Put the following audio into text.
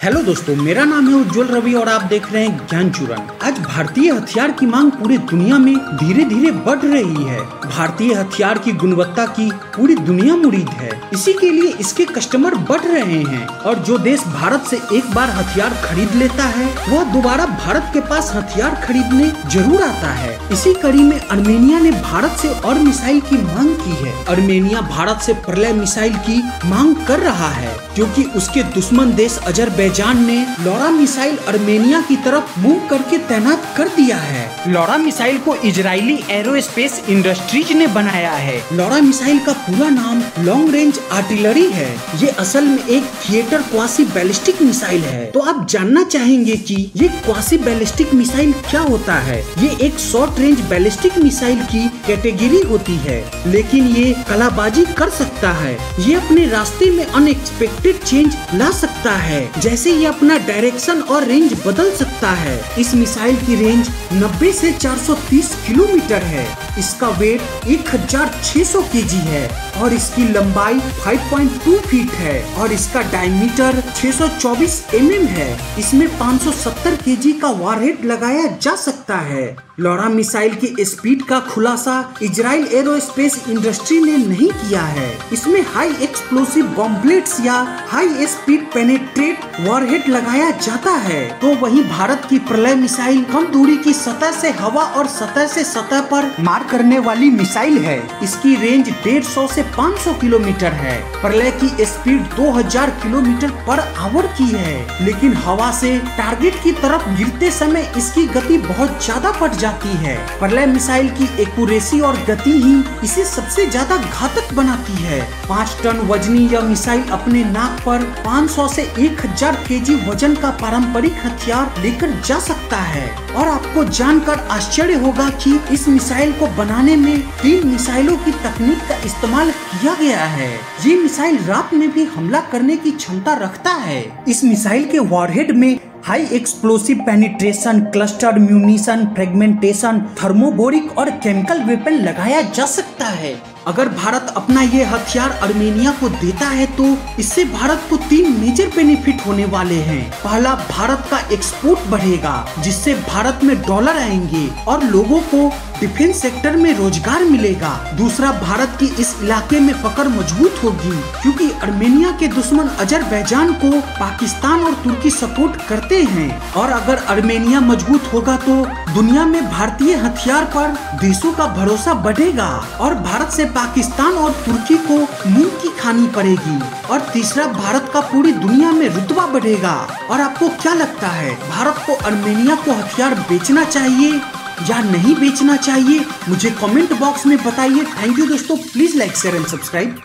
Hello दोस्तों, मेरा नाम है उज्जवल रवि और आप देख रहे हैं ज्ञान चूरन। आज भारतीय हथियार की मांग पूरी दुनिया में धीरे धीरे बढ़ रही है। भारतीय हथियार की गुणवत्ता की पूरी दुनिया मुरीद है, इसी के लिए इसके कस्टमर बढ़ रहे हैं और जो देश भारत से एक बार हथियार खरीद लेता है वह दोबारा भारत के पास हथियार खरीदने जरूर आता है। इसी कड़ी में अर्मेनिया ने भारत से और मिसाइल की मांग की है। अर्मेनिया भारत से प्रलय मिसाइल की मांग कर रहा है क्योंकि उसके दुश्मन देश अजरबैजान ने लौरा मिसाइल अर्मेनिया की तरफ मूव करके तैनात कर दिया है। लौरा मिसाइल को इजरायली एरोस्पेस इंडस्ट्रीज ने बनाया है। लौरा मिसाइल का पूरा नाम लॉन्ग रेंज आर्टिलरी है। ये असल में एक थिएटर क्वासी बैलिस्टिक मिसाइल है। तो आप जानना चाहेंगे कि ये क्वासी बैलिस्टिक मिसाइल क्या होता है। ये एक शॉर्ट रेंज बैलिस्टिक मिसाइल की कैटेगरी होती है, लेकिन ये कलाबाजी कर सकता है। ये अपने रास्ते में अनएक्सपेक्टेड चेंज ला सकता है, जैसे ये अपना डायरेक्शन और रेंज बदल सकता है। इस मिसाइल की रेंज 90 से 430 किलोमीटर है। इसका वेट 1600 केजी है और इसकी लंबाई 5.2 फीट है और इसका डायमीटर 624 mm है। इसमें 570 केजी का वॉरहेड लगाया जा सकता है। लौरा मिसाइल की स्पीड का खुलासा इजराइल एरोस्पेस इंडस्ट्री ने नहीं किया है। इसमें हाई एक्सप्लोसिव बॉम्बलेट्स या हाई स्पीड पेनेट्रेट वॉरहेड लगाया जाता है। तो वहीं भारत की प्रलय मिसाइल कम दूरी की सतह से हवा और सतह से सतह पर मार करने वाली मिसाइल है। इसकी रेंज 150 से 500 किलोमीटर है। प्रलय की स्पीड 2000 किलोमीटर पर आवर की है, लेकिन हवा से टारगेट की तरफ गिरते समय इसकी गति बहुत ज्यादा बढ़ जाती है। प्रलय मिसाइल की एक्यूरेसी और गति ही इसे सबसे ज्यादा घातक बनाती है। 5 टन वजनी यह मिसाइल अपने नाक पर 500 से 1000 केजी वजन का पारंपरिक हथियार लेकर जा सकता है। और आपको जानकर आश्चर्य होगा कि इस मिसाइल को बनाने में 3 मिसाइलों की तकनीक का इस्तेमाल किया गया है। ये मिसाइल रात में भी हमला करने की क्षमता रखता है। इस मिसाइल के वॉरहेड में high explosive penetration, clustered munition, fragmentation, thermobaric और केमिकल वेपन लगाया जा सकता है। अगर भारत अपना ये हथियार अर्मेनिया को देता है तो इससे भारत को 3 मेजर बेनिफिट होने वाले हैं। पहला, भारत का एक्सपोर्ट बढ़ेगा, जिससे भारत में डॉलर आएंगे और लोगों को डिफेंस सेक्टर में रोजगार मिलेगा। दूसरा, भारत की इस इलाके में पकड़ मजबूत होगी क्योंकि अर्मेनिया के दुश्मन अजरबैजान को पाकिस्तान और तुर्की सपोर्ट करते हैं। और अगर अर्मेनिया मजबूत होगा तो दुनिया में भारतीय हथियार पर देशों का भरोसा बढ़ेगा और भारत से पाकिस्तान और तुर्की को मुंह की खानी पड़ेगी। और तीसरा, भारत का पूरी दुनिया में रुतबा बढ़ेगा। और आपको क्या लगता है, भारत को अर्मेनिया को हथियार बेचना चाहिए या नहीं बेचना चाहिए? मुझे कमेंट बॉक्स में बताइए। थैंक यू दोस्तों, please like share and subscribe.